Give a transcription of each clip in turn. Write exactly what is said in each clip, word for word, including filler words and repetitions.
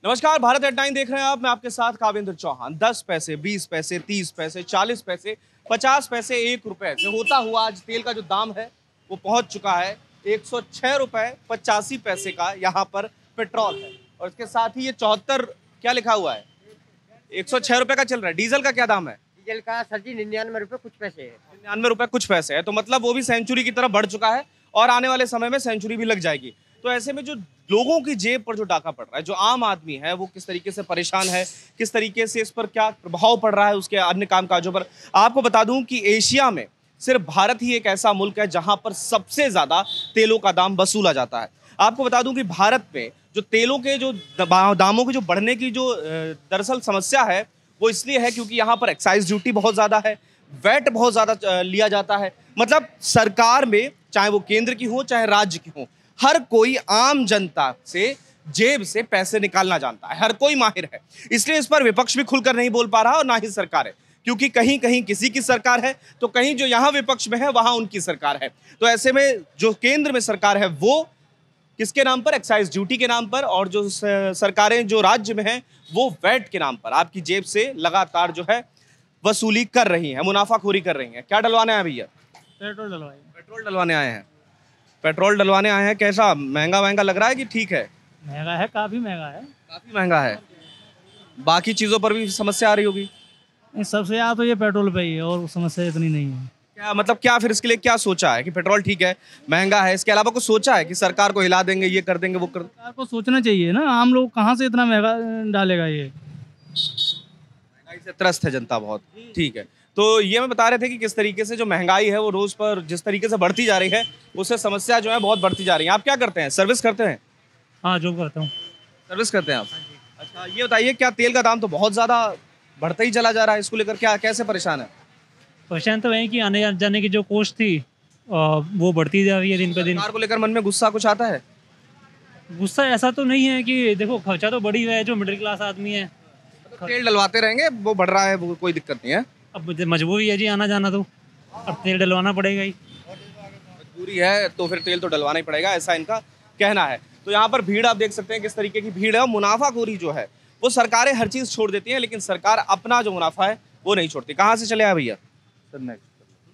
नमस्कार, Bharat eight nine देख रहे हैं आप। मैं आपके साथ काविंद्र चौहान। दस पैसे, बीस पैसे, तीस पैसे, चालीस पैसे, पचास पैसे, एक रुपए से होता हुआ आज तेल का जो दाम है वो पहुंच चुका है एक सौ छह रुपए पचासी पैसे का। यहाँ पर पेट्रोल है और इसके साथ ही ये चौहत्तर क्या लिखा हुआ है, एक सौ छह रुपए का चल रहा है। डीजल का क्या दाम है? डीजल का सर जी निन्यानवे रुपए कुछ पैसे है। निन्यानवे रुपए कुछ पैसे है, तो मतलब वो भी सेंचुरी की तरफ बढ़ चुका है और आने वाले समय में सेंचुरी भी लग जाएगी। तो ऐसे में जो लोगों की जेब पर जो डाका पड़ रहा है, जो आम आदमी है वो किस तरीके से परेशान है, किस तरीके से इस पर क्या प्रभाव पड़ रहा है उसके अन्य कामकाजों पर। आपको बता दूं कि एशिया में सिर्फ भारत ही एक ऐसा मुल्क है जहां पर सबसे ज्यादा तेलों का दाम वसूला जाता है। आपको बता दूं कि भारत में जो तेलों के जो दामों के जो बढ़ने की जो दरअसल समस्या है वो इसलिए है क्योंकि यहाँ पर एक्साइज ड्यूटी बहुत ज्यादा है, वैट बहुत ज्यादा लिया जाता है। मतलब सरकार में चाहे वो केंद्र की हो चाहे राज्य की हो, हर कोई आम जनता से जेब से पैसे निकालना जानता है, हर कोई माहिर है। इसलिए इस पर विपक्ष भी खुलकर नहीं बोल पा रहा और ना ही सरकार है, क्योंकि कहीं कहीं किसी की सरकार है तो कहीं जो यहाँ विपक्ष में है वहां उनकी सरकार है। तो ऐसे में जो केंद्र में सरकार है वो किसके नाम पर? एक्साइज ड्यूटी के नाम पर, और जो सरकारें जो राज्य में हैं वो वैट के नाम पर आपकी जेब से लगातार जो है वसूली कर रही है, मुनाफाखोरी कर रही है। क्या डलवाने आए भैया? पेट्रोल डलवाए। पेट्रोल डलवाने आए हैं। पेट्रोल डलवाने आए हैं। कैसा, महंगा महंगा लग रहा है कि ठीक है? महंगा है, काफी महंगा है। काफी महंगा है। बाकी चीजों पर भी समस्या आ रही होगी? नहीं, सबसे ज्यादा तो ये पेट्रोल पे ही है और समस्या इतनी नहीं है। क्या मतलब, क्या फिर इसके लिए क्या सोचा है कि पेट्रोल ठीक है, महंगा है, इसके अलावा कुछ सोचा है कि सरकार को हिला देंगे, ये कर देंगे, वो कर? सरकार को सोचना चाहिए ना, आम लोग कहाँ से इतना महंगा डालेगा। ये महंगाई से त्रस्त है जनता बहुत। ठीक है, तो ये मैं बता रहे थे कि किस तरीके से जो महंगाई है वो रोज पर जिस तरीके से बढ़ती जा रही है उससे समस्या जो है बहुत बढ़ती जा रही है। आप क्या करते हैं? सर्विस करते हैं? हाँ, जॉब करता हूँ। सर्विस करते हैं आप? अच्छा, ये बताइए, क्या तेल का दाम तो बहुत ज्यादा बढ़ता ही चला जा रहा है, इसको लेकर क्या कैसे परेशान है? परेशान तो वही कि आने जाने की जो कॉस्ट थी वो बढ़ती जा रही है दिन पे दिन। सरकार को लेकर मन में गुस्सा कुछ आता है? गुस्सा ऐसा तो नहीं है कि देखो खर्चा तो बढ़ ही रहा है, जो मिडिल क्लास आदमी है तेल डलवाते रहेंगे, वो बढ़ रहा है, वो कोई दिक्कत नहीं है। अब मजबूरी है जी आना जाना, तो अब तेल डलवाना पड़ेगा ही। मजबूरी है तो फिर तेल तो डलवाना ही पड़ेगा, ऐसा इनका कहना है। तो यहाँ पर भीड़ आप देख सकते हैं किस तरीके की भीड़ है। मुनाफाखोरी जो है वो सरकारें हर चीज छोड़ देती हैं, लेकिन सरकार अपना जो मुनाफा है वो नहीं छोड़ती। कहाँ से चले आए भैया? सर नेक्स्ट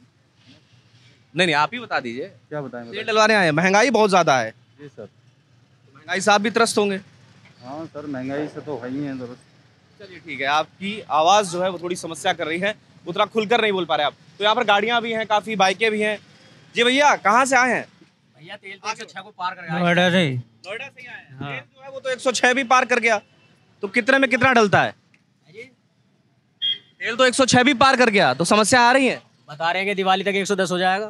नहीं नहीं, आप ही बता दीजिए। क्या बताएं? तेल डलवाने आए हैं, महंगाई बहुत ज्यादा है। जी सर। महंगाई से आप भी त्रस्त होंगे। हाँ सर, महंगाई से तो है ही है। चलिए ठीक है, आपकी आवाज़ जो है वो थोड़ी समस्या कर रही है, उतना खुलकर नहीं बोल पा रहे आप। तो यहाँ पर गाड़ियाँ भी हैं, काफ़ी बाइकें भी हैं। जी भैया, कहाँ से आए हैं? भैया तेल तो एक सौ छह को पार कर गया। नोएडा से। नोएडा से ही आए हैं। तेल जो है वो तो एक सौ छह भी पार कर गया, तो कितने में कितना डलता है? तेल तो एक सौ छह भी पार कर गया, तो समस्या आ रही है। बता रहे हैं कि दिवाली तक एक सौ दस हो जाएगा।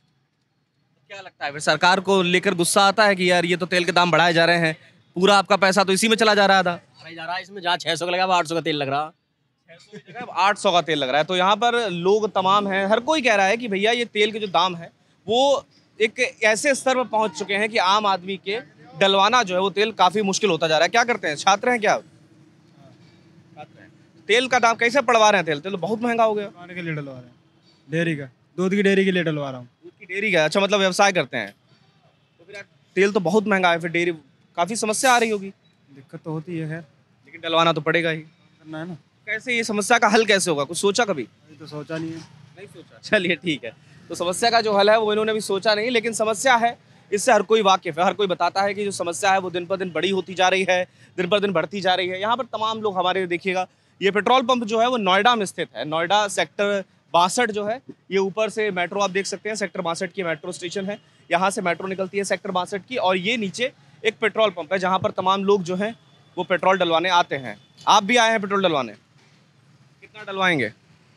क्या लगता है फिर सरकार को लेकर गुस्सा आता है कि यार ये तो तेल के दाम बढ़ाए जा रहे हैं, पूरा आपका पैसा तो इसी में चला जा रहा था? जा रहा है इसमें, जहाँ छह सौ का लगा आठ सौ का तेल लग रहा, आठ सौ का तेल लग रहा है। तो यहाँ पर लोग तमाम हैं, हर कोई कह रहा है कि भैया ये तेल के जो दाम है वो एक ऐसे स्तर पर पहुंच चुके हैं कि आम आदमी के डलवाना जो है वो तेल काफी मुश्किल होता जा रहा है। क्या करते हैं, छात्र हैं क्या? छात्र हैं। तेल का दाम कैसे पड़वा रहे हैं? तेल तेल तो बहुत महंगा हो गया। खाने के लिए डलवा रहे हैं, डेयरी का, दूध की डेयरी के लिए डलवा रहा हूँ। दूध की डेयरी का? अच्छा, मतलब व्यवसाय करते हैं। तो फिर तेल तो बहुत महंगा है, फिर डेयरी काफी समस्या आ रही होगी। दिक्कत तो होती है, खैर लेकिन डलवाना तो पड़ेगा ही। करना है ना। कैसे ये समस्या का हल कैसे होगा, कुछ सोचा कभी? अभी तो सोचा नहीं है। नहीं सोचा। चलिए ठीक है, तो समस्या का जो हल है वो इन्होंने भी सोचा नहीं, लेकिन समस्या है, इससे हर कोई वाकिफ है। हर कोई बताता है कि जो समस्या है वो दिन पर दिन बड़ी होती जा रही है, दिन पर दिन बढ़ती जा रही है। यहाँ पर तमाम लोग हमारे, देखिएगा ये पेट्रोल पंप जो है वो नोएडा में स्थित है। नोएडा सेक्टर बासठ जो है, ये ऊपर से मेट्रो आप देख सकते हैं, सेक्टर बासठ की मेट्रो स्टेशन है, यहाँ से मेट्रो निकलती है सेक्टर बासठ की, और ये नीचे एक पेट्रोल पंप है जहाँ पर तमाम लोग जो हैं वो पेट्रोल डलवाने आते हैं। आप भी आए हैं पेट्रोल डलवाने? कितना डलवाएंगे?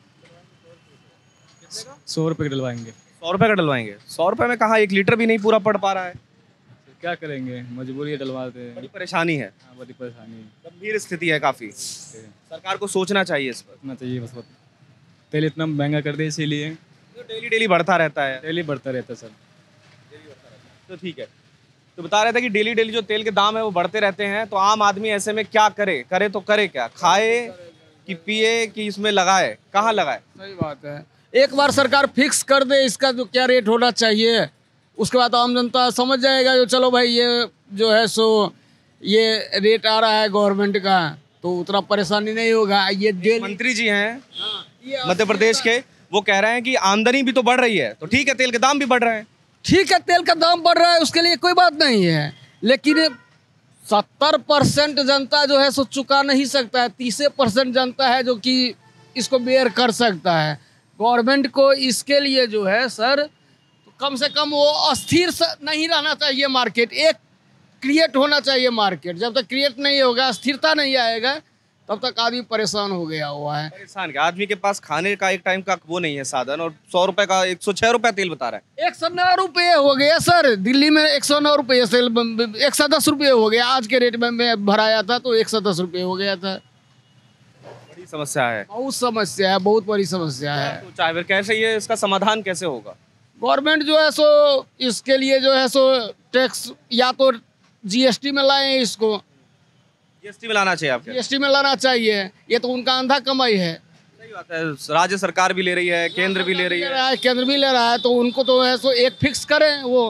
सौ रुपये की डलवाएंगे। सौ रुपये का डलवाएंगे? सौ रुपये में कहाँ, एक लीटर भी नहीं पूरा पड़ पा रहा है। क्या करेंगे, मजबूरी है, डलवाते हैं। बड़ी परेशानी है। हाँ, बड़ी परेशानी है। गंभीर स्थिति है काफ़ी। सरकार को सोचना चाहिए इस पर। सोचना चाहिए बस। तेल इतना महंगा कर दे, इसीलिए डेली डेली बढ़ता रहता है। डेली बढ़ता रहता है सर। तो ठीक है, तो बता रहे थे कि डेली डेली जो तेल के दाम है वो बढ़ते रहते हैं, तो आम आदमी ऐसे में क्या करे? करे तो करे क्या, खाए कि पिए कि इसमें लगाए? कहाँ लगाए? सही बात है, एक बार सरकार फिक्स कर दे इसका जो क्या रेट होना चाहिए, उसके बाद आम जनता समझ जाएगा जो चलो भाई ये जो है सो ये रेट आ रहा है गवर्नमेंट का, तो उतना परेशानी नहीं होगा। ये डेली मंत्री जी हैं ये मध्य प्रदेश के, वो कह रहे हैं कि आमदनी भी तो बढ़ रही है, तो ठीक है तेल के दाम भी बढ़ रहे हैं। ठीक है, तेल का दाम बढ़ रहा है, उसके लिए कोई बात नहीं है, लेकिन सत्तर परसेंट जनता जो है सो चुका नहीं सकता है। तीस परसेंट जनता है जो कि इसको बेयर कर सकता है। गवर्नमेंट को इसके लिए जो है सर, तो कम से कम वो अस्थिर नहीं रहना चाहिए। मार्केट एक क्रिएट होना चाहिए मार्केट। जब तक क्रिएट नहीं होगा, स्थिरता नहीं आएगा, तब तक आदमी परेशान हो गया हुआ है। परेशान क्या, आदमी के पास खाने का एक टाइम का वो नहीं है साधन, और सौ रुपए का एक सौ छह रुपए तेल बता रहा है। एक सौ नौ रुपये हो गया सर, दिल्ली में एक सौ नौ रुपये से एक सौ दस रुपये हो गया। आज के रेट में मैं भराया था तो एक सौ दस रुपये हो गया था। बड़ी समस्या है, बहुत समस्या है, बहुत बड़ी समस्या है। तो चाहे फिर कैसे ये इसका समाधान कैसे होगा? गवर्नमेंट जो है सो इसके लिए जो है सो टैक्स या तो जीएसटी में लाए, इसको जीएसटी में लाना चाहिए आपके। जीएसटी में लाना चाहिए। ये तो उनका अंधा कमाई है। सही बात है, राज्य सरकार भी ले रही है, केंद्र भी ले रही ले है। रहा है, केंद्र भी ले रहा है, तो उनको तो है सो एक फिक्स करें, वो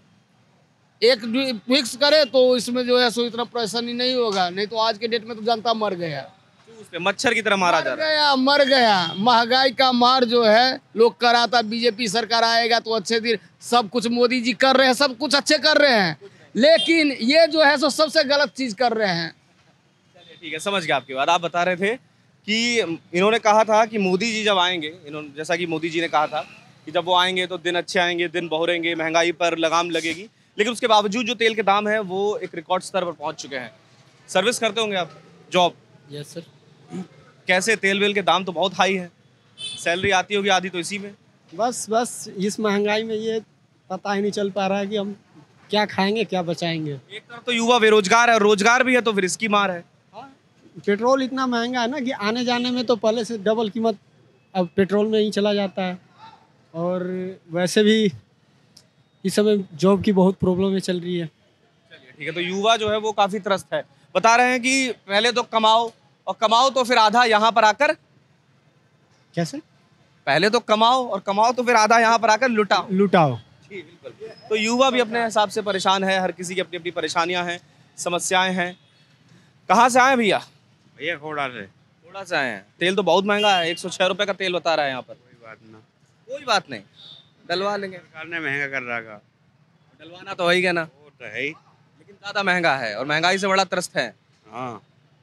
एक फिक्स करे तो इसमें जो है सो इतना परेशानी नहीं होगा। नहीं तो आज के डेट में तो जनता मर गया, चूस पे मच्छर की तरह मारा जा मर रहा है। गया मर गया। महंगाई का मार जो है लोग करा था, बीजेपी सरकार आएगा तो अच्छे दिन सब कुछ मोदी जी कर रहे हैं, सब कुछ अच्छे कर रहे हैं, लेकिन ये जो है सो सबसे गलत चीज कर रहे हैं। ठीक है, समझ गया आपकी बात। आप बता रहे थे कि इन्होंने कहा था कि मोदी जी जब आएंगे, इन्होंने जैसा कि मोदी जी ने कहा था कि जब वो आएंगे तो दिन अच्छे आएंगे, दिन बहुरेंगे, महंगाई पर लगाम लगेगी, लेकिन उसके बावजूद जो तेल के दाम है वो एक रिकॉर्ड स्तर पर पहुंच चुके हैं। सर्विस करते होंगे आप, जॉब? Yes sir. कैसे, तेल वेल के दाम तो बहुत हाई है, सैलरी आती होगी आधी तो इसी में। बस बस इस महंगाई में ये पता ही नहीं चल पा रहा है कि हम क्या खाएंगे क्या बचाएंगे। एक तरफ तो युवा बेरोजगार है और रोजगार भी है, तो फिर इसकी मार है। पेट्रोल इतना महंगा है ना कि आने जाने में तो पहले से डबल कीमत अब पेट्रोल में ही चला जाता है, और वैसे भी इस समय जॉब की बहुत प्रॉब्लम चल रही है। चलिए ठीक है, तो युवा जो है वो काफी त्रस्त है। बता रहे हैं कि पहले तो कमाओ, और कमाओ तो फिर आधा यहाँ पर आकर, कैसे पहले तो कमाओ और कमाओ तो फिर आधा यहाँ पर आकर लुटाओ। लुटाओ। जी बिल्कुल। तो युवा भी अपने हिसाब से परेशान है, हर किसी की अपनी अपनी परेशानियां हैं, समस्याएं हैं। कहाँ से आए भैया? भैया खोड़ा से। थोड़ा से आए हैं। तेल तो बहुत महंगा है, एक सौ छह रुपए का तेल बता रहा है यहाँ पर। कोई बात ना, कोई बात नहीं, डलवा लेंगे। सरकार ने महंगा कर रखा। डलवाना तो वही है ना, वो तो है ही। लेकिन ज्यादा महंगा है और महंगाई से बड़ा त्रस्त है। हाँ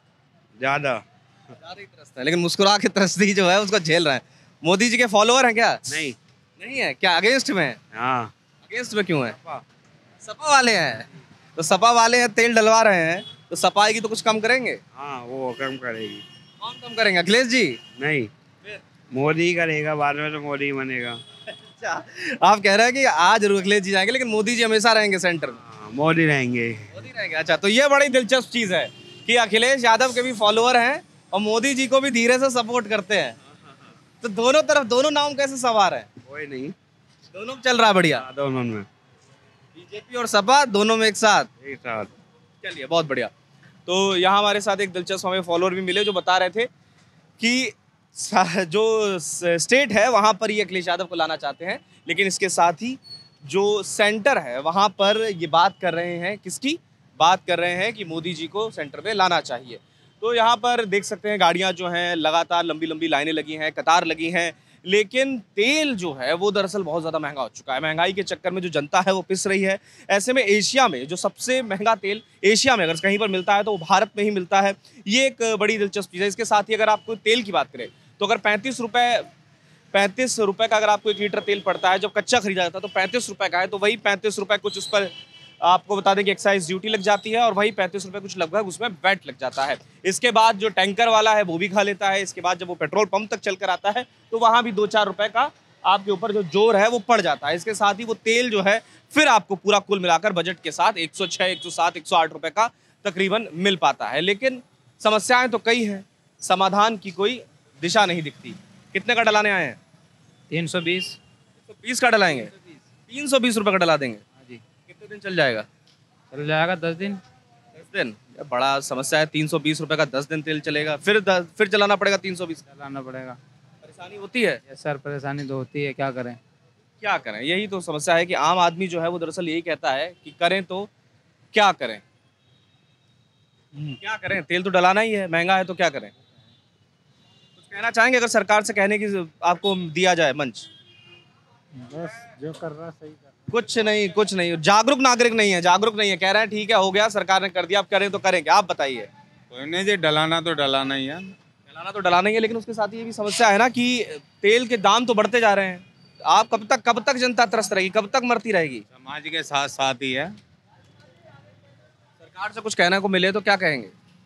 ज्यादा ज्यादा ही त्रस्त है, लेकिन मुस्कुरा के त्रस्ती जो है उसको झेल रहे हैं। मोदी जी के फॉलोअर हैं क्या? नहीं। नहीं है क्या? अगेंस्ट में? हाँ अगेंस्ट में क्यों है? सपा वाले हैं, तो सपा वाले हैं, तेल डलवा रहे हैं, तो सपा आएगी तो कुछ कम करेंगे। हाँ वो कम करेगी। कौन कम करेंगे? अखिलेश जी? नहीं, मोदी ही करेगा, बाद में तो मोदी ही बनेगा। अच्छा, आप कह रहे हैं कि आज अखिलेश जी जाएंगे लेकिन मोदी जी हमेशा रहेंगे सेंटर में। हाँ मोदी रहेंगे। मोदी रहेंगे। अच्छा, तो ये बड़ी दिलचस्प चीज है कि अखिलेश यादव के भी फॉलोअर हैं और मोदी जी को भी धीरे से सपोर्ट करते हैं। तो दोनों तरफ दोनों नाम कैसे सवार है? कोई नहीं, दोनों में चल रहा है बढ़िया। दोनों में बीजेपी और सपा दोनों में एक साथ। एक साथ। चलिए बहुत बढ़िया। तो यहाँ हमारे साथ एक दिलचस्प हमें फॉलोअर भी मिले जो बता रहे थे कि जो स्टेट है वहाँ पर ये अखिलेश यादव को लाना चाहते हैं, लेकिन इसके साथ ही जो सेंटर है वहाँ पर ये बात कर रहे हैं, किसकी बात कर रहे हैं कि मोदी जी को सेंटर में लाना चाहिए। तो यहाँ पर देख सकते हैं गाड़ियाँ जो हैं लगातार लंबी लंबी लाइनें लगी हैं, कतार लगी हैं, लेकिन तेल जो है वो दरअसल बहुत ज़्यादा महंगा हो चुका है। महंगाई के चक्कर में जो जनता है वो पिस रही है। ऐसे में एशिया में जो सबसे महंगा तेल एशिया में अगर कहीं पर मिलता है तो वो भारत में ही मिलता है। ये एक बड़ी दिलचस्प चीज़ है। इसके साथ ही अगर आपको तेल की बात करें तो अगर पैंतीस रुपये पैंतीस रुपये का अगर आपको एक लीटर तेल पड़ता है, जब कच्चा खरीदा जाता है तो पैंतीस रुपये का है, तो वही पैंतीस रुपये कुछ उस पर आपको बता दें कि एक्साइज ड्यूटी लग जाती है और वही पैंतीस रुपये कुछ लगभग उसमें वैट लग जाता है। इसके बाद जो टैंकर वाला है वो भी खा लेता है। इसके बाद जब वो पेट्रोल पंप तक चल कर आता है तो वहाँ भी दो चार रुपये का आपके ऊपर जो जोर है वो पड़ जाता है। इसके साथ ही वो तेल जो है फिर आपको पूरा कुल मिलाकर बजट के साथ एक सौ छः, एक सौ सात, एक सौ आठ रुपये का तकरीबन मिल पाता है। लेकिन समस्याएं तो कई हैं, समाधान की कोई दिशा नहीं दिखती। कितने का डलाने आए हैं? तीन सौ बीस। तो बीस का डलाएंगे, तीन सौ बीस रुपये का डला देंगे। जी। कितने दिन चल जाएगा? चल जाएगा दस दिन। दस दिन? ये बड़ा समस्या है। तीन सौ बीस रुपये का दस दिन तेल चलेगा, फिर दस, फिर चलाना पड़ेगा तीन सौ बीस। चलाना पड़ेगा। परेशानी होती है। यस सर, परेशानी तो होती है, क्या करें। क्या करें, यही तो समस्या है कि आम आदमी जो है वो दरअसल यही कहता है कि करें तो क्या करें। क्या करें, तेल तो डलाना ही है, महंगा है तो क्या करें। कुछ कहना चाहेंगे अगर सरकार से कहने की आपको दिया जाए मंच? बस जो कर रहा सही कर कुछ नहीं, कुछ नहीं, जागरूक नागरिक नहीं है, जागरूक नहीं है, कह रहे हैं ठीक है हो गया, सरकार ने कर दिया, अब करें तो करेंगे। आप बताइए। कोई नहीं जी, डलाना तो डलाना ही है। डलाना तो डलाना ही है, लेकिन उसके साथ ये भी समस्या है ना कि तेल के दाम तो बढ़ते जा रहे हैं। आप कब तक कब तक जनता त्रस्त रहेगी, कब तक मरती रहेगी? समाज के साथ साथ ही है। सरकार से कुछ कहने को मिले तो क्या कहेंगे?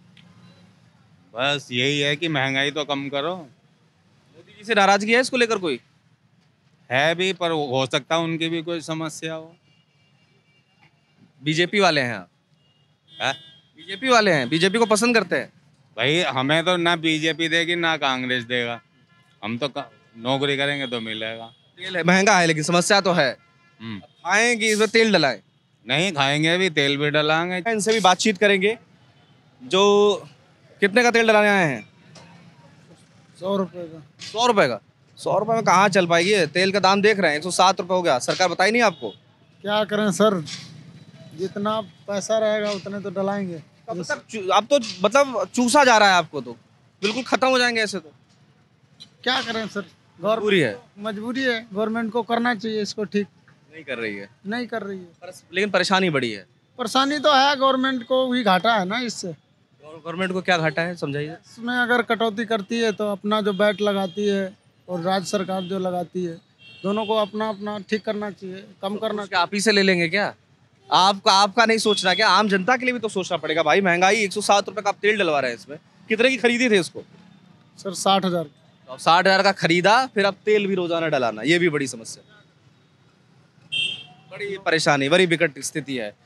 बस यही है कि महंगाई तो कम करो। मोदी जी से नाराजगी है इसको लेकर कोई? है भी, पर हो सकता है उनकी भी कोई समस्या हो। बीजेपी वाले हैं आप? है? बीजेपी वाले हैं, बीजेपी को पसंद करते हैं? भाई हमें तो ना बीजेपी देगी ना कांग्रेस देगा, हम तो का- नौकरी करेंगे तो मिलेगा। तेल है, महंगा है, लेकिन समस्या तो है। हम्म, खाएं कि इसमें तेल डलाएं? नहीं खाएंगे भी, तेल भी डलाएंगे। इनसे भी बातचीत करेंगे जो कितने का तेल डलाने आए हैं। सौ रुपये का। सौ रुपए का? सौ रुपए में कहाँ चल पाएगी? तेल का दाम देख रहे हैं, एक सौ सात रुपये हो गया। सरकार बताई नहीं आपको? क्या करें सर, जितना पैसा रहेगा उतने तो डलाएंगे। कब तक चू- अब तो मतलब चूसा जा रहा है आपको, तो बिल्कुल खत्म हो जाएंगे ऐसे तो। क्या करें सर, मजबूरी है, मजबूरी है, गवर्नमेंट को करना चाहिए इसको ठीक, नहीं कर रही है। नहीं कर रही है। पर, लेकिन परेशानी बड़ी है। परेशानी तो है, गवर्नमेंट को भी घाटा है ना इससे। और गवर्नमेंट को क्या घाटा है, समझाइए। इसमें अगर कटौती करती है तो अपना जो बैट लगाती है और राज्य सरकार जो लगाती है, दोनों को अपना अपना ठीक करना चाहिए, कम करना क्या आप ही से ले लेंगे क्या? आपका आपका नहीं सोचना क्या? आम जनता के लिए भी तो सोचना पड़ेगा भाई। महंगाई, एक सौ सात रुपए का आप तेल डलवा रहे हैं इसमें। कितने की खरीदी थे इसको? सर साठ हजार तो साठ हजार का खरीदा, फिर अब तेल भी रोजाना डलाना, ये भी बड़ी समस्या, बड़ी परेशानी, बड़ी विकट स्थिति है।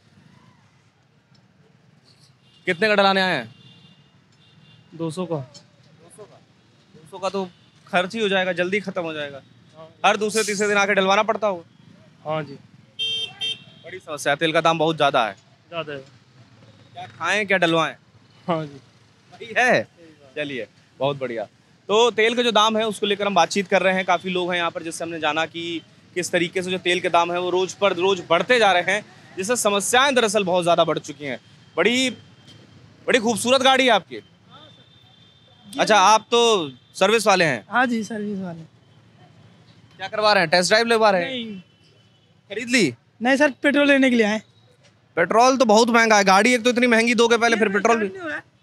कितने का डलाने आए हैं? दो सौ का। दो सौ का तो खर्च ही हो जाएगा, जल्दी खत्म हो जाएगा। हर दूसरे तीसरे दिन आके डलवाना पड़ता होगा। हाँ जी, बड़ी समस्या है, तेल का दाम बहुत ज्यादा है। ज़्यादा है। क्या खाएं क्या डलवाएं? हाँ जी, वही है। चलिए, बहुत बढ़िया। तो तेल के जो दाम है उसको लेकर हम बातचीत कर रहे हैं। काफ़ी लोग हैं यहाँ पर, जिससे हमने जाना कि किस तरीके से जो तेल के दाम है वो रोज़ पर रोज़ बढ़ते जा रहे हैं, जिससे समस्याएं दरअसल बहुत ज़्यादा बढ़ चुकी हैं। बड़ी बड़ी खूबसूरत गाड़ी है आपकी। अच्छा, आप तो सर्विस वाले हैं? हाँ जी, सर्विस वाले। क्या करवा रहे हैं, टेस्ट ड्राइव लगवा रहे हैं? नहीं खरीद ली? नहीं सर, पेट्रोल लेने के लिए आए। पेट्रोल तो बहुत महंगा है। गाड़ी एक तो इतनी महंगी दोगे पहले, फिर पेट्रोल भी।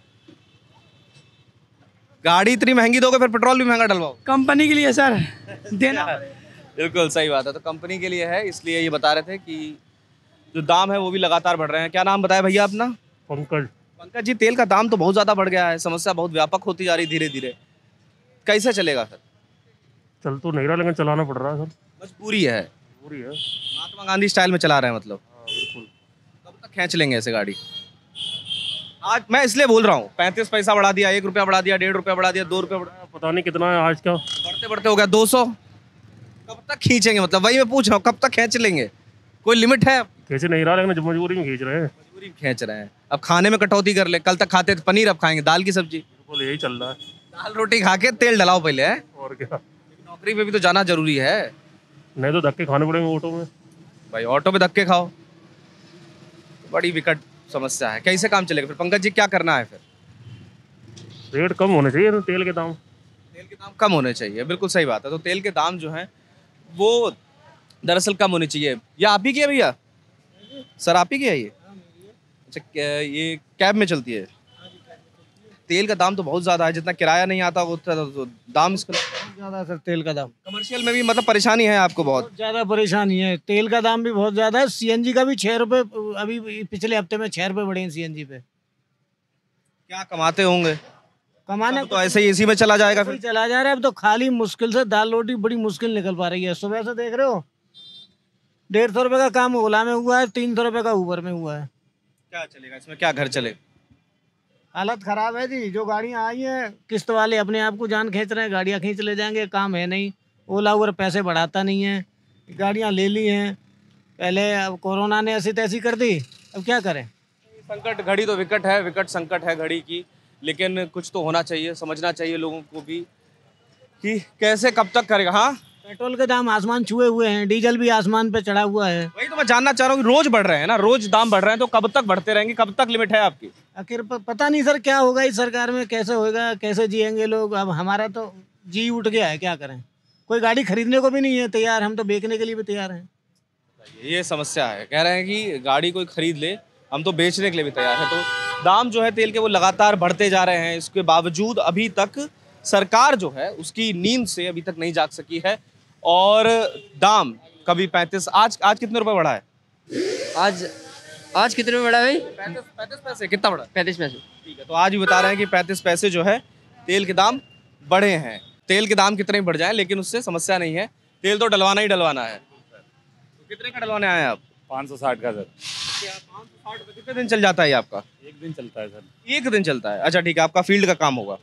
गाड़ी इतनी महंगी दोगे फिर पेट्रोल भी महंगा डलवाओ। कंपनी के लिए सर देना। बिल्कुल सही बात है, तो कंपनी के लिए है, इसलिए ये बता रहे थे कि जो दाम है वो भी लगातार बढ़ रहे हैं। क्या नाम बताया भैया अपना? पंकज। पंकज जी, तेल का दाम तो बहुत ज़्यादा बढ़ गया है, समस्या बहुत व्यापक होती जा रही धीरे धीरे, कैसे चलेगा फिर? चल तो नहीं रहा, लेकिन चलाना पड़ रहा है सर। मजबूरी है, पूरी है। महात्मा गांधी स्टाइल में चला रहे हैं मतलब। हाँ बिल्कुल। कब तक खींच लेंगे ऐसे गाड़ी? आज मैं इसलिए बोल रहा हूँ, पैंतीस पैसा बढ़ा दिया, एक रुपया बढ़ा दिया, डेढ़ रुपया बढ़ा दिया, दो रुपया बढ़ा, पता नहीं कितना है आज का। बढ़ते बढ़ते हो गया दो सौ। कब तक खींचेंगे मतलब? वही मैं पूछ रहा हूँ, कब तक खींच लेंगे? कोई लिमिट है? खींच नहीं रहा, लेकिन मजबूरी में खींच रहे हैं। मजबूरी में खींच रहे हैं। अब खाने में कटौती कर ले, कल तक खाते थे पनीर, अब खाएंगे दाल की सब्जी। बिल्कुल यही चल रहा है। दाल रोटी खा के तेल डलाओ पहले, है? और क्या, नौकरी पे भी तो जाना जरूरी है नहीं तो धक्के खाने पड़ेंगे ऑटो में। भाई, ऑटो पे धक्के खाओ, बड़ी विकट समस्या है। कैसे काम चलेगा फिर? पंकज जी, क्या करना है फिर? रेट कम होने चाहिए ना तेल के दाम। तेल के दाम कम होने चाहिए, बिल्कुल सही बात है। तो तेल के दाम जो हैं वो दरअसल कम होने चाहिए। ये आप ही की है भैया? सर आप ही की है ये? अच्छा, क्या- ये कैब में चलती है? तेल का दाम तो बहुत ज़्यादा है, जितना किराया नहीं आता वो तो दाम इसका ज़्यादा सर तेल का दाम, कमर्शियल में भी मतलब परेशानी है आपको बहुत? बहुत ज़्यादा परेशानी है। तेल का दाम भी बहुत ज़्यादा है। सीएनजी का भी छः रुपये, अभी पिछले हफ्ते में छः रुपये बढ़े हैं सीएनजी पे। क्या कमाते होंगे? कमाने तो ऐसे ही इसी में चला जाएगा कोई फिर। चला जा रहा है। अब तो खाली मुश्किल से दाल रोटी बड़ी मुश्किल निकल पा रही है। सुबह से देख रहे हो, डेढ़ सौ रुपये का काम ओला में हुआ है, तीन सौ रुपये का ऊबर में हुआ है। क्या चलेगा इसमें, क्या घर चलेगा? हालत खराब है जी। जो गाड़ियाँ आई हैं, किस्त वाले अपने आप को जान खींच रहे हैं, गाड़ियाँ खींच ले जाएंगे, काम है नहीं। ओला उबर पैसे बढ़ाता नहीं है, गाड़ियाँ ले ली हैं पहले, अब कोरोना ने ऐसी तैसी कर दी, अब क्या करें। संकट, घड़ी तो विकट है, विकट संकट है घड़ी की, लेकिन कुछ तो होना चाहिए, समझना चाहिए लोगों को भी कि कैसे कब तक करेगा। हाँ, पेट्रोल के दाम आसमान छुए हुए हैं, डीजल भी आसमान पे चढ़ा हुआ है। वही तो मैं जानना चाह रहा हूँ कि रोज बढ़ रहे हैं ना, रोज दाम बढ़ रहे हैं, तो कब तक बढ़ते रहेंगे, कब तक लिमिट है आपकी? आखिर प- पता नहीं सर क्या होगा इस सरकार में, कैसे होएगा, कैसे जिएंगे लोग। अब हमारा तो जी उठ गया है, क्या करें। कोई गाड़ी खरीदने को भी नहीं है तैयार, हम तो बेचने के लिए भी तैयार हैं। ये समस्या है, कह रहे हैं कि गाड़ी कोई खरीद ले, हम तो बेचने के लिए भी तैयार है। तो दाम जो है तेल के वो लगातार बढ़ते जा रहे हैं, इसके बावजूद अभी तक सरकार जो है उसकी नींद से अभी तक नहीं जाग सकी है। और दाम कभी पैंतीस, आज आज कितने रुपए बढ़ा है? आज आज कितने में बढ़ा है भाई? पैंतीस पैंतीस पैसे कितना बढ़ा? पैंतीस पैसे। ठीक है, तो आज भी बता रहे हैं कि पैंतीस पैसे जो है तेल के दाम बढ़े हैं। तेल के दाम कितने भी बढ़ जाएं लेकिन उससे समस्या नहीं है, तेल तो डलवाना ही डलवाना है। तो कितने का डलवाने आए हैं आप? पाँच सौ साठ का सर। पाँच सौ साठ रुपए कितने दिन चल जाता है ये आपका? एक दिन चलता है सर। एक दिन चलता है, अच्छा ठीक है, आपका फील्ड का काम होगा।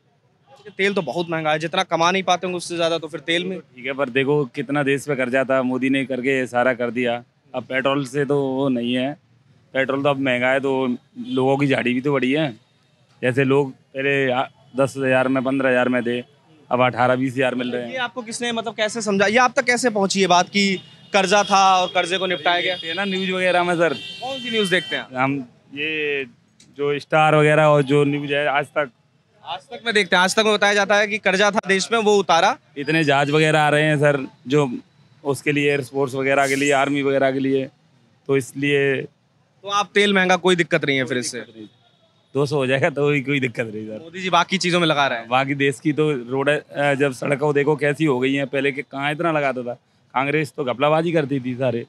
तेल तो बहुत महंगा है, जितना कमा नहीं पाते होंगे उससे ज्यादा तो फिर तेल में। ठीक है, पर देखो कितना देश पे कर्जा था, मोदी ने करके सारा कर दिया। अब पेट्रोल से तो वो नहीं है, पेट्रोल तो अब महंगा है, तो लोगों की झाड़ी भी तो बढ़ी है। जैसे लोग पहले आ- दस हज़ार में पंद्रह हज़ार में थे, अब अठारह बीस हज़ार मिल रहे ये हैं। आपको किसने मतलब कैसे समझा, ये आप तक कैसे पहुंची ये बात कि कर्जा था और कर्जे को निपटाया गया? ये ना न्यूज वगैरह में सर, कौन सी न्यूज देखते हैं? हम ये जो स्टार वगैरह और जो न्यूज है आज तक, आज तक में देखते हैं, आज तक में बताया जाता है कि कर्जा था देश में, वो उतारा। इतने जहाज वगैरह आ रहे हैं सर, जो उसके लिए एयर फोर्स वगैरह के लिए, आर्मी वगैरह के लिए, तो इसलिए तो आप तेल महंगा, कोई दिक्कत नहीं है फिर इससे? दो सौ हो जाएगा तो कोई कोई दिक्कत नहीं सर। मोदी जी बाकी चीजों में लगा रहे हैं। बाकी देश की तो रोड जब सड़कों देखो कैसी हो गई हैं, पहले के कहाँ इतना लगाता था। कांग्रेस तो घपलाबाजी करती थी सारे,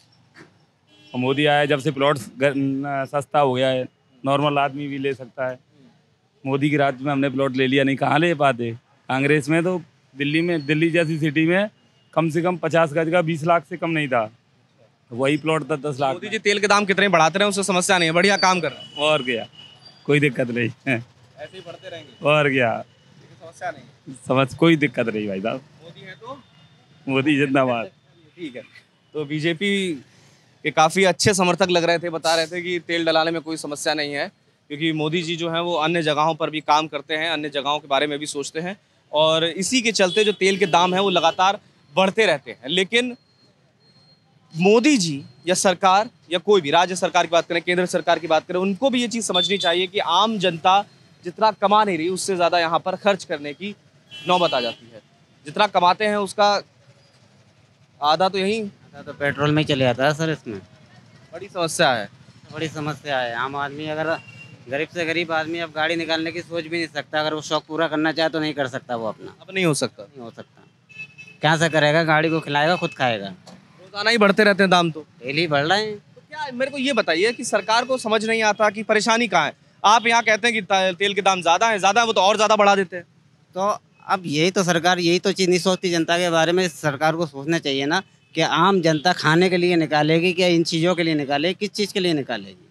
और मोदी आया जब से प्लॉट सस्ता हो गया है, नॉर्मल आदमी भी ले सकता है। मोदी के राज में हमने प्लॉट ले लिया, नहीं कहाँ ले पाते। कांग्रेस में तो दिल्ली में, दिल्ली जैसी सिटी में कम से कम पचास गज का बीस लाख से कम नहीं था, वही प्लॉट था दस लाख। मोदी जी तेल के दाम कितने बढ़ाते रहे उससे समस्या नहीं है, बढ़िया काम कर रहे हैं। और क्या, कोई दिक्कत नहीं है। ऐसे ही बढ़ते रहेंगे, और क्या, समस्या नहीं। समझ कोई दिक्कत नहीं भाई साहब, मोदी है तो मोदी जिंदाबाद। ठीक है। तो बीजेपी के काफ़ी अच्छे समर्थक लग रहे थे, बता रहे थे कि तेल डलाने में कोई समस्या नहीं है, क्योंकि मोदी जी जो हैं वो अन्य जगहों पर भी काम करते हैं, अन्य जगहों के बारे में भी सोचते हैं, और इसी के चलते जो तेल के दाम हैं वो लगातार बढ़ते रहते हैं। लेकिन मोदी जी या सरकार या कोई भी, राज्य सरकार की बात करें, केंद्र सरकार की बात करें, उनको भी ये चीज़ समझनी चाहिए कि आम जनता जितना कमा नहीं रही उससे ज़्यादा यहाँ पर खर्च करने की नौबत आ जाती है। जितना कमाते हैं उसका आधा तो यही तो पेट्रोल में ही चले जाता है सर, इसमें बड़ी समस्या है। बड़ी समस्या है। आम आदमी अगर गरीब से गरीब आदमी अब गाड़ी निकालने की सोच भी नहीं सकता, अगर वो शौक पूरा करना चाहे तो नहीं कर सकता वो अपना, अब नहीं हो सकता, नहीं हो सकता। क्या से करेगा, गाड़ी को खिलाएगा, खुद खाएगा। रोजाना ही बढ़ते रहते हैं दाम, तो डेली बढ़ रहे हैं। तो क्या मेरे को ये बताइए कि सरकार को समझ नहीं आता कि परेशानी कहाँ है? आप यहाँ कहते हैं कि ता- तेल के दाम ज़्यादा है, ज़्यादा है, वो तो और ज़्यादा बढ़ा देते हैं। तो अब यही तो सरकार, यही तो चीज़ नहीं सोचती जनता के बारे में। सरकार को सोचना चाहिए ना कि आम जनता खाने के लिए निकालेगी क्या इन चीज़ों के लिए निकालेगी, किस चीज़ के लिए निकालेगी।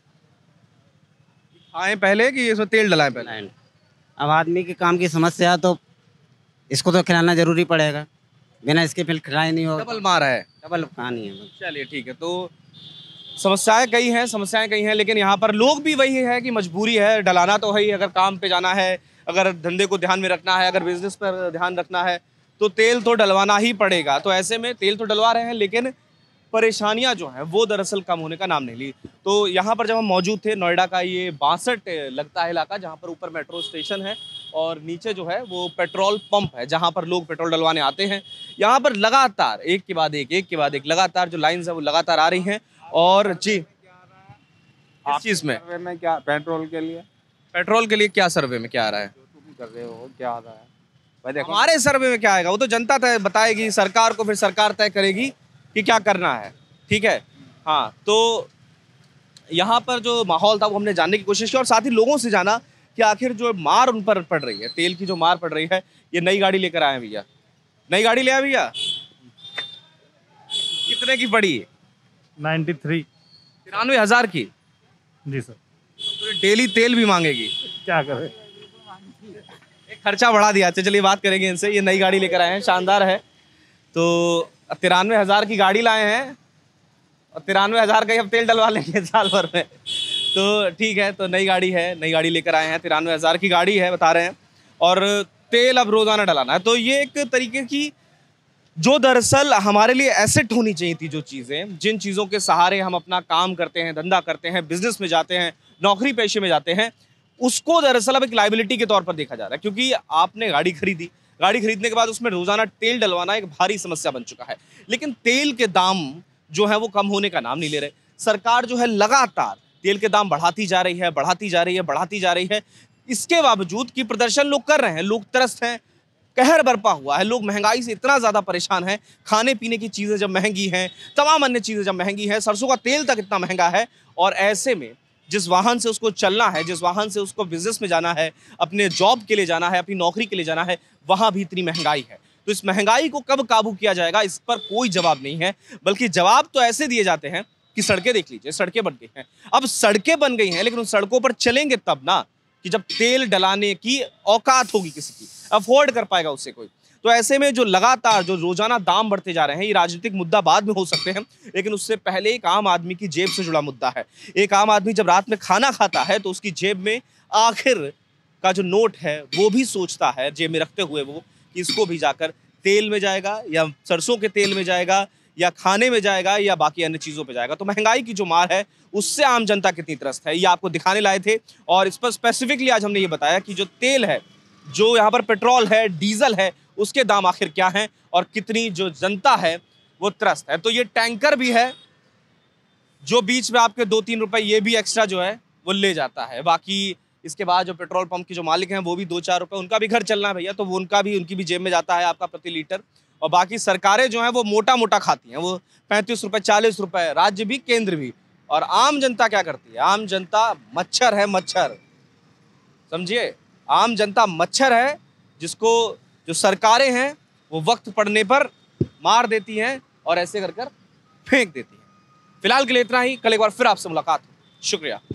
खाएं पहले कि इसमें तेल डलाएं पहले? नहीं, अब आदमी के काम की समस्या तो इसको तो खिलाना जरूरी पड़ेगा, बिना इसके फिर खिलाए नहीं होगा। डबल मार है। डबल कहानी है। चलिए ठीक है। तो समस्याएं कई हैं, समस्याएं कई हैं, लेकिन यहाँ पर लोग भी वही है कि मजबूरी है, डलाना तो है ही। अगर काम पे जाना है, अगर धंधे को ध्यान में रखना है, अगर बिजनेस पर ध्यान रखना है, तो तेल तो डलवाना ही पड़ेगा। तो ऐसे में तेल तो डलवा रहे हैं, लेकिन परेशानियां जो हैं वो दरअसल कम होने का नाम नहीं ली। तो यहाँ पर जब हम मौजूद थे, नोएडा का ये बासठ लगता है इलाका, जहाँ पर ऊपर मेट्रो स्टेशन है और नीचे जो है वो पेट्रोल पंप है, जहाँ पर लोग पेट्रोल डलवाने आते हैं। यहाँ पर लगातार एक के बाद एक एक के बाद एक लगातार जो लाइन्स है वो लगातार आ रही हैं। और जी, किस चीज़ में? सर्वे में क्या, पेट्रोल के लिए? पेट्रोल के लिए क्या सर्वे में क्या आ रहा है? तुम कर रहे हो क्या आ रहा है भाई? देखो, हमारे सर्वे में क्या आएगा वो तो जनता तय बताएगी सरकार को, फिर सरकार तय करेगी कि क्या करना है। ठीक है, हाँ। तो यहाँ पर जो माहौल था वो हमने जानने की कोशिश की और साथ ही लोगों से जाना कि आखिर जो मार उन पर पड़ रही है, तेल की जो मार पड़ रही है। ये नई गाड़ी लेकर आए हैं भैया, नई गाड़ी ले आए भैया, कितने की पड़ी? Ninety three. तिरानवे हजार की? जी सर। तो डेली तेल भी मांगेगी, क्या करें, एक खर्चा बढ़ा दिया। अच्छा चलिए बात करेंगे इनसे। ये नई गाड़ी लेकर आए हैं, शानदार है। तो तिरानवे हजार की गाड़ी लाए हैं और तिरानवे हजार का ही अब तेल डलवा लेंगे साल भर में। तो ठीक है, तो नई गाड़ी है, नई गाड़ी लेकर आए हैं, तिरानवे हजार की गाड़ी है बता रहे हैं, और तेल अब रोजाना डलाना है। तो ये एक तरीके की जो दरअसल हमारे लिए एसेट होनी चाहिए थी, जो चीज़ें, जिन चीज़ों के सहारे हम अपना काम करते हैं, धंधा करते हैं, बिजनेस में जाते हैं, नौकरी पेशे में जाते हैं, उसको दरअसल अब एक लाइबिलिटी के तौर पर देखा जा रहा है। क्योंकि आपने गाड़ी खरीदी, गाड़ी खरीदने के बाद उसमें रोजाना तेल डलवाना एक भारी समस्या बन चुका है। लेकिन तेल के दाम जो है वो कम होने का नाम नहीं ले रहे। सरकार जो है लगातार तेल के दाम बढ़ाती जा रही है, बढ़ाती जा रही है, बढ़ाती जा रही है। इसके बावजूद कि प्रदर्शन लोग कर रहे हैं, लोग त्रस्त हैं, कहर बरपा हुआ है, लोग महंगाई से इतना ज़्यादा परेशान हैं, खाने पीने की चीज़ें जब महंगी हैं, तमाम अन्य चीज़ें जब महंगी हैं, सरसों का तेल तक इतना महंगा है, और ऐसे में जिस वाहन से उसको चलना है, जिस वाहन से उसको बिजनेस में जाना है, अपने जॉब के लिए जाना है, अपनी नौकरी के लिए जाना है, वहाँ भी इतनी महंगाई है। तो इस महंगाई को कब काबू किया जाएगा, इस पर कोई जवाब नहीं है, बल्कि जवाब तो ऐसे दिए जाते हैं कि सड़कें देख लीजिए, सड़कें बन गई हैं। अब सड़कें बन गई हैं, लेकिन उन सड़कों पर चलेंगे तब ना, कि जब तेल डलाने की औकात होगी किसी की, अफोर्ड कर पाएगा उससे कोई। तो ऐसे में जो लगातार जो रोजाना दाम बढ़ते जा रहे हैं, ये राजनीतिक मुद्दा बाद में हो सकते हैं, लेकिन उससे पहले एक आम आदमी की जेब से जुड़ा मुद्दा है। एक आम आदमी जब रात में खाना खाता है तो उसकी जेब में आखिर का जो नोट है वो भी सोचता है, जेब में रखते हुए वो, कि इसको भी जाकर तेल में जाएगा या सरसों के तेल में जाएगा या खाने में जाएगा या बाकी अन्य चीज़ों पे जाएगा। तो महंगाई की जो मार है उससे आम जनता कितनी त्रस्त है, ये आपको दिखाने लाए थे। और इस पर स्पेसिफिकली आज हमने ये बताया कि जो तेल है, जो यहाँ पर पेट्रोल है, डीजल है, उसके दाम आखिर क्या हैं और कितनी जो जनता है वो त्रस्त है। तो ये टैंकर भी है जो बीच में आपके दो तीन रुपए ये भी एक्स्ट्रा जो है वो ले जाता है। बाकी इसके बाद जो पेट्रोल पंप के जो मालिक हैं वो भी दो चार रुपए, उनका भी घर चलना है भैया, तो वो उनका भी उनकी भी जेब में जाता है आपका प्रति लीटर। और बाकी सरकारें जो हैं वो मोटा मोटा खाती हैं, वो पैंतीस रुपए चालीस रुपए, राज्य भी केंद्र भी। और आम जनता क्या करती है? आम जनता मच्छर है, मच्छर, समझिए, आम जनता मच्छर है, जिसको जो सरकारें हैं वो वक्त पड़ने पर मार देती हैं और ऐसे कर कर फेंक देती हैं। फिलहाल के लिए इतना ही, कल एक बार फिर आपसे मुलाकात हो। शुक्रिया।